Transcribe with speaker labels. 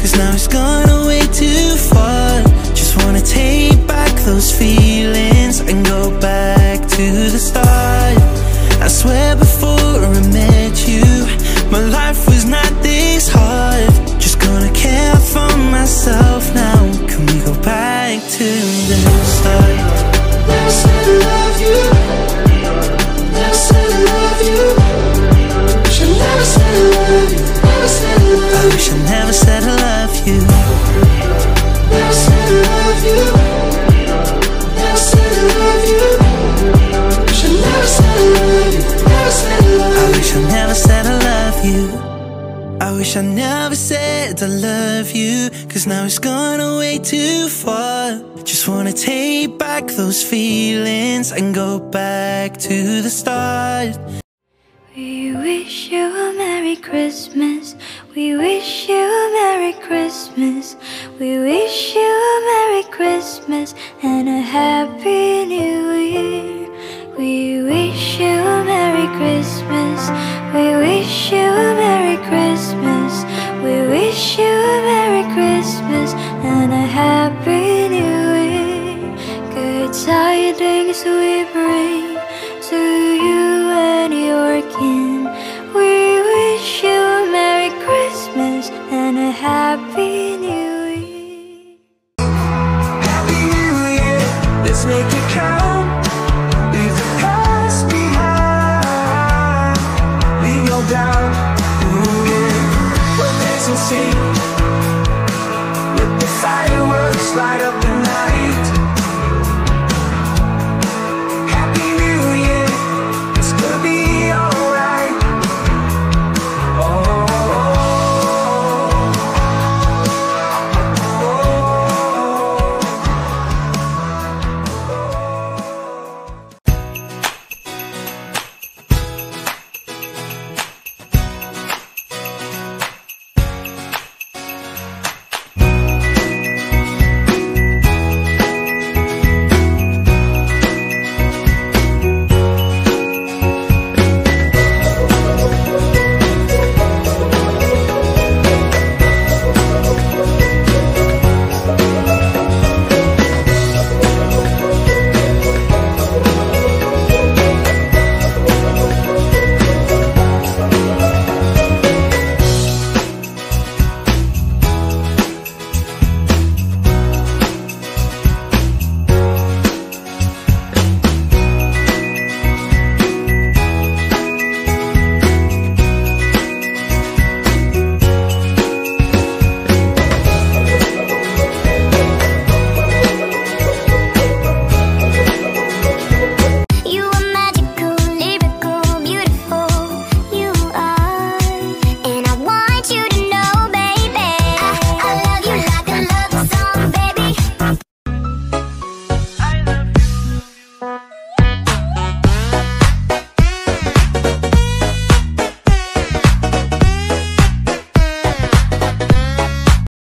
Speaker 1: 'cause now it's gone way too far. Just wanna take back those feelings and go back to the start. I swear before I met you, my life was not this hard. Just gonna care for myself now. Can we go back to the start? Never said I love you. Never said I love you. Wish I never said I love you. Never said I love you. I wish I never said I love you. Never said I love you. Never said I love you. Wish I never said I love you. Never said I love you. I wish I never said I love you. I wish I never said I love you, 'cause now it's gone way too far. Just wanna take back those feelings and go back to the start.
Speaker 2: We wish you a Merry Christmas. We wish you a Merry Christmas. We wish you a Merry Christmas and a Happy New Year. We wish you a Merry Christmas. We wish you a Merry Christmas. We wish you a Merry Christmas and a Happy New Year. Good tidings we bring to you and your kin. We wish you a Merry Christmas and a Happy New Year.
Speaker 1: Happy New Year, let's make it count. Leave the past behind. Leave your doubt. What there's a sea. Let the fireworks light up the night.